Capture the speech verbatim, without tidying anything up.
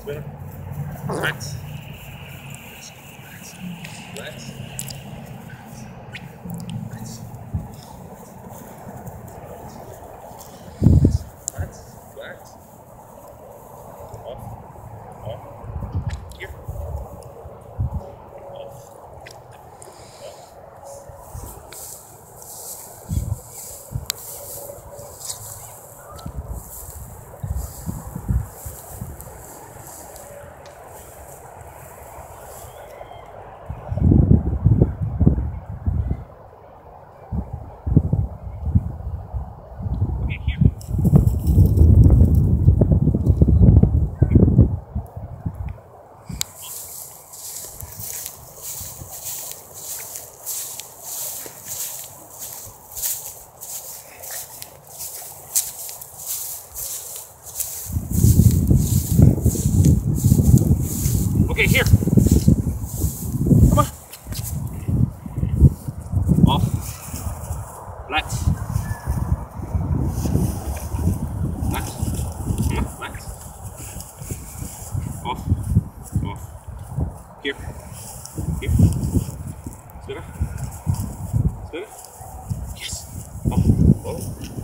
Spinner. Flat. Flat. Flat. Flat. Off. Off. Here. Off. Okay, here. Come on. Off. Flat. Flat. Come on, flat. Off. Off. Here. Here. Spinner. Spinner. Yes. Off. Oh.